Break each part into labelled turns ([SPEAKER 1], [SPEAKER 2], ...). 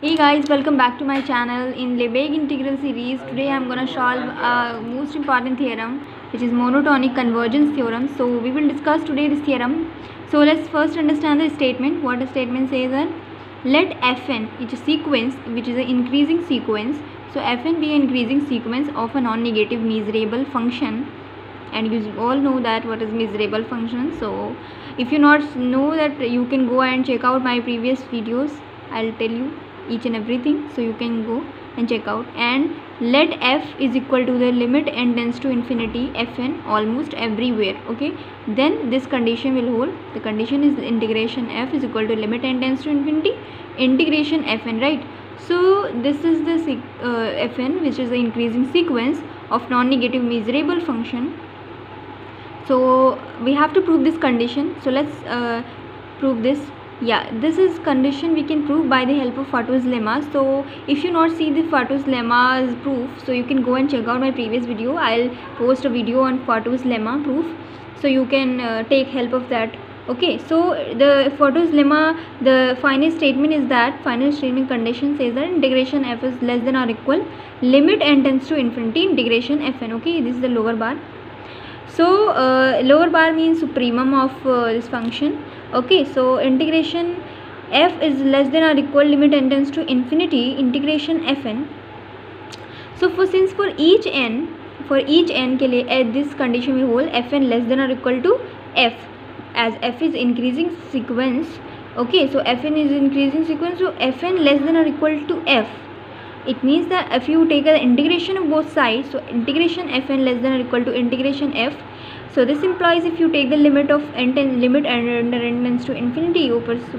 [SPEAKER 1] Hey guys, welcome back to my channel. In Lebesgue integral series, today I'm gonna solve a most important theorem, which is monotonic convergence theorem. So we will discuss today this theorem. So let's first understand the statement. What the statement says that let Fn, which is sequence, which is an increasing sequence. So Fn be an increasing sequence of a non-negative measurable function, and you all know that what is measurable function. So if you not know that, you can go and check out my previous videos. I'll tell you each and everything, so you can go and check out. And let f is equal to the limit n tends to infinity fn almost everywhere. Okay, then this condition will hold. The condition is integration f is equal to limit n tends to infinity integration fn, right? So this is the fn, which is the increasing sequence of non-negative measurable function. So we have to prove this condition. So let's prove this. Yeah, this is condition we can prove by the help of Fato's lemma. So if you not see the Fato's lemma's proof, so you can go and check out my previous video. I'll post a video on Fato's lemma proof, so you can take help of that. Okay, so the Fato's lemma, the final statement is that final statement condition says that integration f is less than or equal limit n tends to infinity integration fn. Okay, this is the lower bar. So lower bar means supremum of this function. Okay, so integration f is less than or equal limit n tends to infinity integration fn. So since for each n के लिए this condition will hold fn less than or equal to f, as f is increasing sequence. Okay, so fn is increasing sequence, so fn less than or equal to f. It means that if you take the integration of both sides, so integration fn less than or equal to integration f. So this implies if you take the limit of n tends to infinity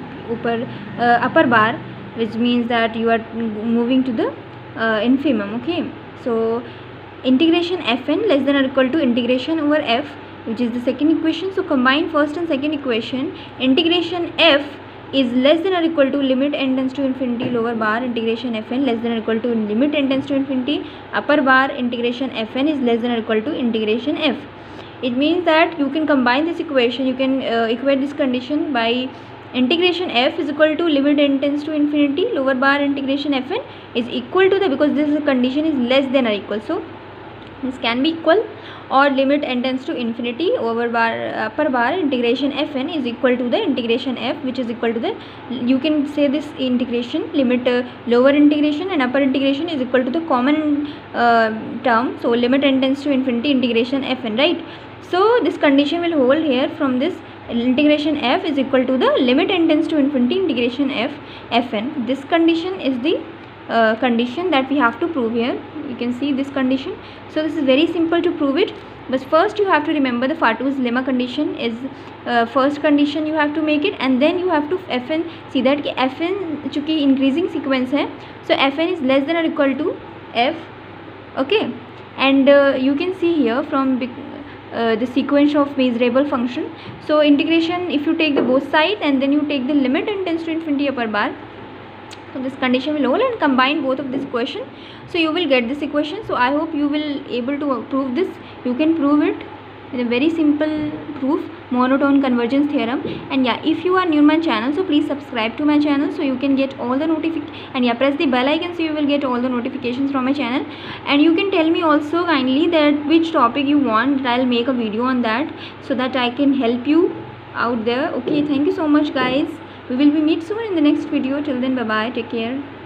[SPEAKER 1] upper bar, which means that you are moving to the infimum. Okay, so integration fn less than or equal to integration over f, which is the second equation. So combine first and second equation. Integration f is less than or equal to limit n tends to infinity lower bar integration fn less than or equal to limit n tends to infinity upper bar integration fn is less than or equal to integration f. It means that you can combine this equation, you can equate this condition by integration f is equal to limit n tends to infinity lower bar integration fn is equal to the, because this condition is less than or equal, so this can be equal, or limit n tends to infinity over bar upper bar integration fn is equal to the integration f, which is equal to the, you can say this integration limit lower integration and upper integration is equal to the common term, so limit n tends to infinity integration fn, right? So this condition will hold here from this integration f is equal to the limit n tends to infinity integration f fn. This condition is the condition that we have to prove here. You can see this condition. So this is very simple to prove it, but first you have to remember the Fato's lemma condition is first condition you have to make it, and then you have to fn, see that fn चूँकि increasing sequence है, so fn is less than or equal to f. Okay, and you can see here from the sequence of measurable function. So integration, if you take the both sides and then you take the limit n tends to infinity upper bar, so this condition will hold, and combine both of this equation, so you will get this equation. So I hope you will able to prove this. You can prove it with a very simple proof, monotone convergence theorem. And yeah, if you are new to my channel, so please subscribe to my channel so you can get all the notifications, and yeah, press the bell icon so you will get all the notifications from my channel. And you can tell me also kindly that which topic you want, that I'll make a video on that, so that I can help you out there. Okay, thank you so much guys. We will be meet soon in the next video. Till then, bye bye, take care.